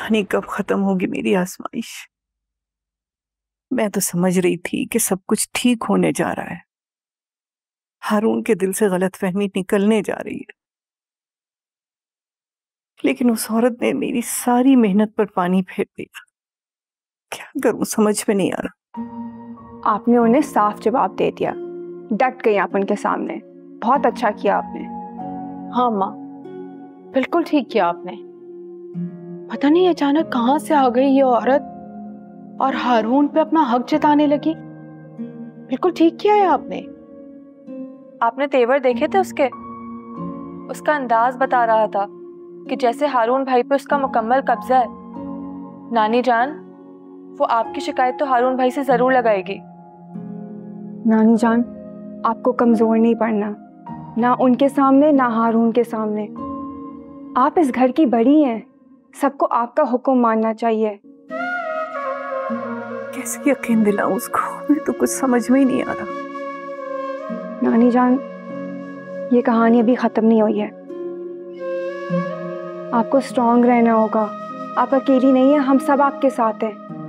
पता नहीं कब खत्म होगी मेरी आजमाइश। मैं तो समझ रही थी कि सब कुछ ठीक होने जा रहा है, हारून के दिल से गलतफहमी निकलने जा रही है, लेकिन उस औरत ने मेरी सारी मेहनत पर पानी फेर दिया। क्या करूं समझ में नहीं आ रहा। आपने उन्हें साफ जवाब दे दिया, डट गई आप उनके सामने। बहुत अच्छा किया आपने। हाँ माँ, बिल्कुल ठीक किया आपने। पता नहीं अचानक कहाँ से आ गई ये औरत और हारून पे अपना हक जताने लगी। बिल्कुल ठीक किया है आपने। आपने तेवर देखे थे उसके? उसका अंदाज बता रहा था कि जैसे हारून भाई पे उसका मुकम्मल कब्जा है। नानी जान, वो आपकी शिकायत तो हारून भाई से जरूर लगाएगी। नानी जान, आपको कमजोर नहीं पड़ना, ना उनके सामने ना हारून के सामने। आप इस घर की बड़ी हैं, सबको आपका हुक्म मानना चाहिए। कैसे यकीन दिलाऊं उसको, मुझे तो कुछ समझ में ही नहीं आ रहा। नानी जान, ये कहानी अभी खत्म नहीं हुई है। आपको स्ट्रांग रहना होगा। आप अकेली नहीं है, हम सब आपके साथ हैं।